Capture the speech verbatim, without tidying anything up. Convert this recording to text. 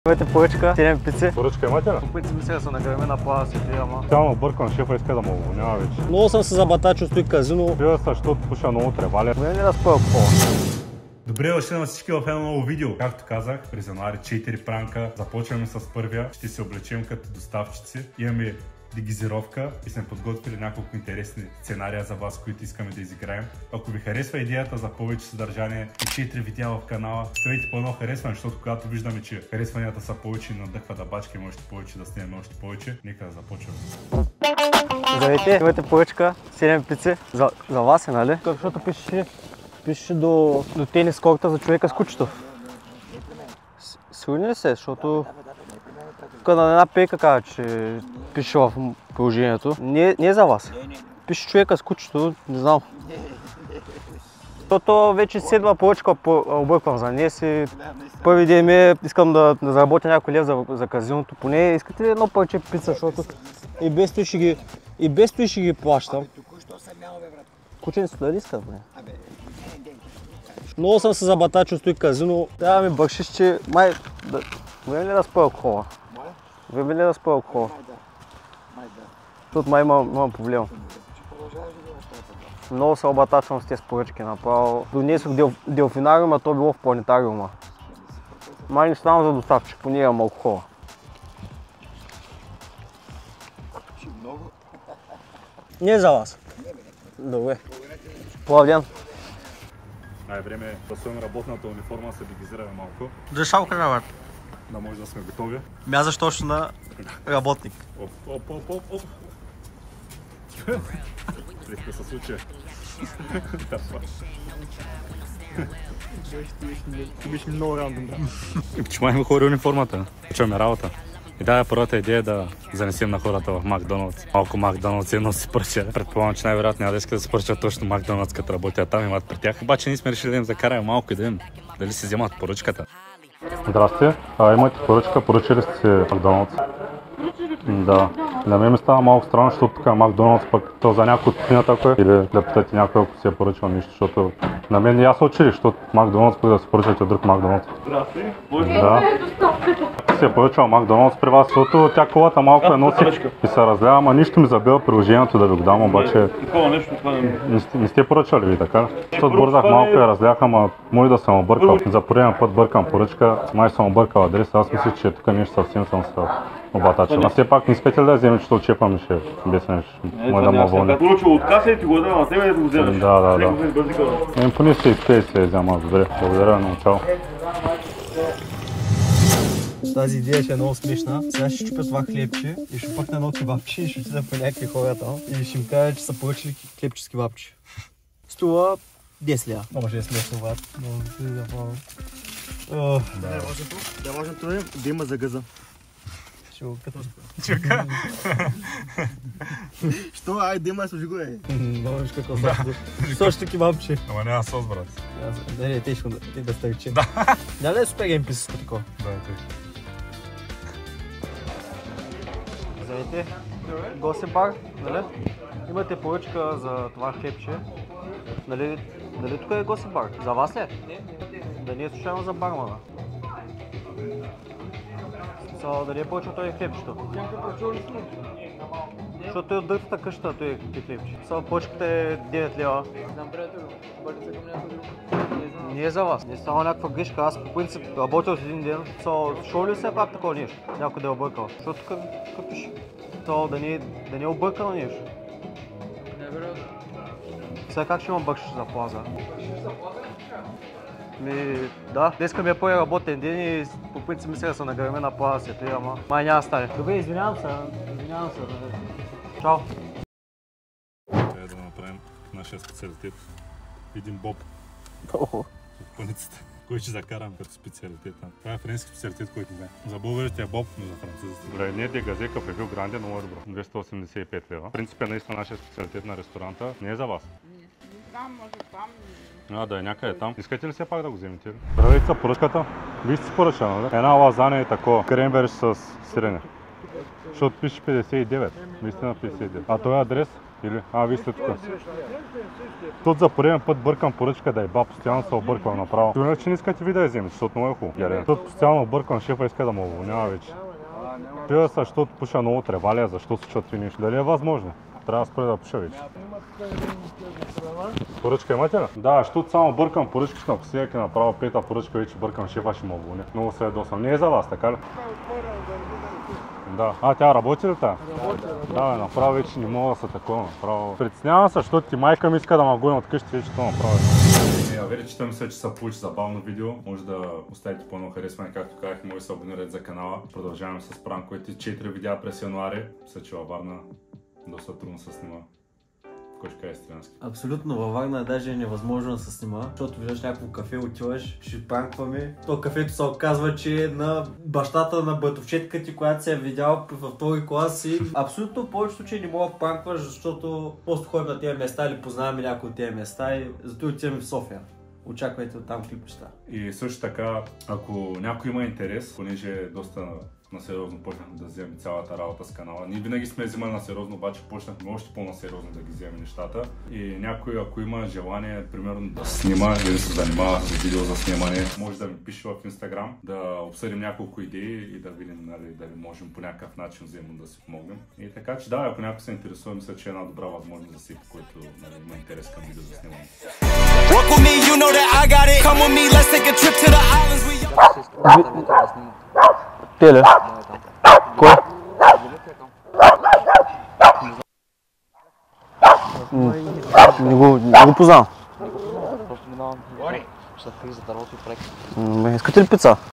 Имате поръчка, седем пици. Поръчка имате ли? По принцип мисля да се награме на плана свети, ама... Цяло бъркан, шефа иска да му уволнява вече. Много съм се забатачил, стои казино. Пива се, защото пуша много тревали. Време ли да споя алкохола? Добре дошли на всички в едно ново видео. Както казах, през януари четири пранка. Започваме с първия. Ще се облечем като доставчици. Имаме дегизировка и сме подготвили няколко интересни сценария за вас, които искаме да изиграем. Ако ви харесва идеята за повече съдържание и четири видеа в канала, ставайте по едно харесване, защото когато виждаме, че харесванията са повече и надъхва да бачкаме още повече, да снимем още повече, нека да започваме. Здравейте, имате поръчка, седем пици. За, за вас е, нали? Защото пише, пише до, до тенис корта за човека с кучето. Сигурни ли се? Защото тук на една пейка казва, че пише в приложението. Не, не е за вас. Пише човека с кучето, не знам. Защото вече седма поръчка обърквам за нея си. Първи ден ми е, искам да, да заработя някой лев за, за казиното. Поне искате ли едно парче пица, защото и без той ще ги, и без той ще ги плащам. Куче не стоя ли иска, бе? Много съм се забатачил, стои казино. Трябва да ми бършиш, че май... Да... Време ли да споя алкохола? Време ли да споя алкохола? Защото май имам проблем. Много се обатачвам с тези поръчки направо. Донесох дел, делфинариум, а то било в планетариума. Май не ставам за доставчик, поне имам алкохола. Не е за вас. Добре. Плавден. Ай, време е да своем работната униформа, се дегизираме малко. Дешал крават. Да може да сме готови. Мязаш точно на работник. Оп, оп, оп, оп, оп. Легко се случи. Беше ми много рандом, да. Почему имаме хора униформата? Почваме работа. И да, първата идея е да занесем на хората в Макдоналдс. Малко Макдоналдс едно си поръча. Предполагам, че най-вероятно няма да иска да се поръчат точно Макдоналдс, като работят там, имат при тях. Обаче ние сме решили да им закараме малко и да видим дали си вземат поръчката. Здрасти, а, имате поръчка, поръчали сте си Макдоналдс? Да. На мен ми става малко странно, защото тук е Макдоналдс, пък то за някой от кухнята, ако е, или да питате някой, ако си е поръчва нищо, защото на мен не аз учили, защото Макдоналдс, пък да се поръчате от друг Макдоналдс. Здрасти. Да. Си е поръчал Макдоналдс при вас, защото тя колата малко е носи и се разлява, ама нищо ми забива приложението да ви го дам, обаче Такова нещо, това не... не сте, не сте поръчали ви, така? Защото бързах малко и разлях, ама може да съм объркал. За пореден път бъркам поръчка, май съм объркал адреса, аз мисля, че тук нещо съвсем съм се обатачил. А все пак не искате ли да вземете, защото чепам и ще обяснеш, може да ме уволня. Поръчал от каса и ти го дам на тебе да го вземеш. Да, да, да. Ем, поне се изпее се взема, добре. Благодаря, много чао. Тази идея ще е много смешна. Сега ще чупя това хлебче и ще пъкна едно кебабче и ще отида по някакви хора там и ще им кажа, че са поръчали хлебче с кебабче. Струва десет лева. Може е смешно, брат. Да можем това да има за газа. Чу, като... Чука? Що? Ай, да има, служи го е. Можеш какво също. Също кебабче. Ама няма сос, брат. Да, не е тежко да стърчи. Дали е супер геймписъско такова? Да, тъй. Здравейте, гостен бар, нали? Имате поръчка за това хлебче. Нали, нали тук е гостен бар? За вас ли? Не, да не е случайно за бармана. So, да не е поръчал той хлебчето. Защото той е от дъртата къща, той е хлебче. So, поръчката е девет лева. Не е за вас. Не е само някаква грешка. Аз по принцип работил с един ден. So, шо ли се пак такова нещо? Някой да е объркал. Защото тук пише. So, да не, да не е объркал нещо. Сега как ще имам бършиш за плаза? Ми, да, днеска ми е първи работен ден и по принцип мисля да се награме на плаза свети, ама май няма стане. Добре, извинявам се, извинявам се. Чао! Трябва да направим нашия специалитет. Един боб от паниците. Кой ще закарам като специалитет? Това е френски специалитет, който знае. За българите е боб, но за французите. Добре, не е дегазе, кафе Гранде, много е добро. двеста осемдесет и пет лева. В принцип е наистина нашия специалитет на ресторанта. Не е за вас. Там, може там. А, да е някъде там. Искате ли все пак да го вземете? Здравейте са поръчката. Вие сте поръча, нали? Една лазаня е такова. Кренберж с сирене. Защото пише петдесет и девет. Наистина петдесет и девет. А този адрес? Или? А, вие сте тук. Тут за пореден път бъркам поръчка да еба, постоянно се обърквам направо. Сигурно, че не искате ви да я вземете, защото много е хубаво. Тут постоянно обърквам, шефа иска да му уволнява вече. Пива са, защото пуша много тревалия, защо се чуват ви нещо. Дали е възможно? Трябва да спре да пуша вече. Поръчка имате ли? Да, защото само бъркам поръчката, ако сега направо пета поръчка, вече бъркам, шефа ще му уволня. Много се ядосвам. Не е за вас, така ли? Да. А, тя работи ли та? Да, бе, направо вече не мога да се такова, направо. Притеснявам се, защото ти майка ми иска да ме гони от къщи, вече това направи. Не, вере, че мисля, че се получи забавно видео. Може да оставите по-едно харесване, както казах, може да се абонирате за канала. Продължаваме с пранковете. четири видеа през януари. Мисля, че във Варна доста трудно се снима. Кой ще каже Стрянски? Абсолютно, във Варна даже е невъзможно да се снима, защото виждаш някакво кафе, отиваш, ще пранкваме. То кафето се оказва, че е на бащата на братовчетка ти, която се е видяла във втори клас и абсолютно в повечето случаи не мога да пранкваш, защото просто ходим на тези места или познаваме някои от тези места и зато отиваме в София. Очаквайте от там клипчета. И също така, ако някой има интерес, понеже е доста насериозно почнахме да вземем цялата работа с канала. Ние винаги сме взимали насериозно, обаче почнахме още по-насериозно да ги вземем нещата. И някой, ако има желание, примерно да снима или да се занимава с видео за снимане, може да ми пише в Инстаграм, да обсъдим няколко идеи и да видим, нали, дали можем по някакъв начин взаимно да си помогнем. И така че да, ако някой се интересува, мисля, че е една добра възможност за всеки, който, нали, има интерес към видео за снимане. Теле. Кой? Не го, не го познавам. Просто минавам. Ще да за дървото и проект. Искате ли пица?